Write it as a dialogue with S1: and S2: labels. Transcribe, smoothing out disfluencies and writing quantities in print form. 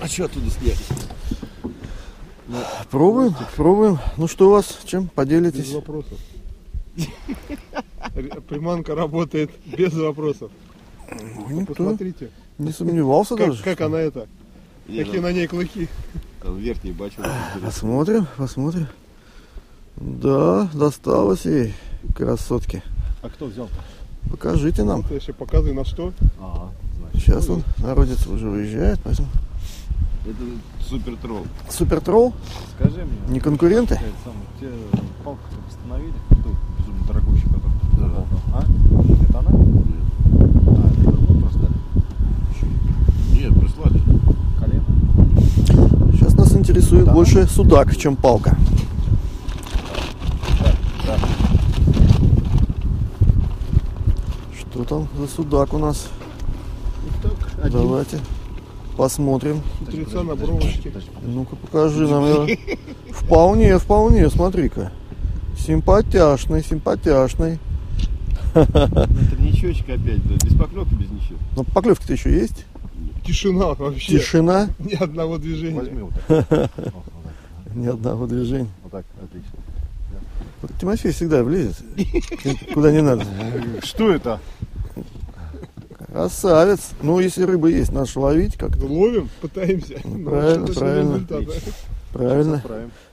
S1: что оттуда снять?
S2: Пробуем, пробуем. Ну что у вас, чем
S3: Без
S2: поделитесь?
S3: вопросов. Приманка работает без вопросов.
S2: Никто
S3: Посмотрите,
S2: не сомневался даже.
S3: как она это. Какие на ней клыки.
S1: Там верхний бачок.
S2: Посмотрим, посмотрим. Да, досталось ей, красотке.
S1: А кто взял-то?
S2: Покажите нам.
S3: Вот я еще показываю на что.
S1: Ага, значит.
S2: Сейчас он, народец, уже уезжает, поэтому.
S1: Это супер тролл.
S2: Супер тролл?
S4: Скажи мне.
S2: Не конкуренты?
S4: Это самое, те палку-то восстановили? Ту безумно дорогущую, которую ты
S1: Да.
S4: палка. А? Это она? А, это другой просто
S1: Нет, прислали.
S4: колено.
S2: Сейчас нас интересует
S4: Да.
S2: больше судак, чем палка.
S4: Да.
S2: Что там за судак у нас?
S3: Вот так, один
S2: Давайте посмотрим.
S3: хитреца на бровочке.
S2: Ну-ка покажи нам его. Вполне, вполне, смотри-ка. Симпатяшный, симпатяшный.
S1: Это ничечка опять, да, без поклевки, без ничего.
S2: Но поклевки-то еще есть.
S3: Тишина вообще.
S2: Тишина.
S3: Ни одного движения.
S4: Возьми вот так.
S2: Ни одного движения.
S4: Вот так, отлично.
S2: Вот Тимофей всегда влезет. Куда не надо.
S4: Что это?
S2: Красавец. Ну, если рыба есть, надо ж ловить как-то.
S3: Ловим, пытаемся. Но
S2: Правильно,
S3: что-то
S2: правильно.
S3: результата.
S2: Правильно.
S4: Отправим.